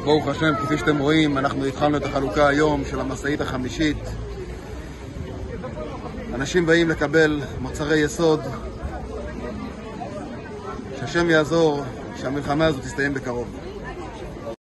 ברוך השם, כפי שאתם רואים, אנחנו התחלנו את החלוקה היום של המשאית החמישית. אנשים באים לקבל מוצרי יסוד. שהשם יעזור שהמלחמה הזאת תסתיים בקרוב.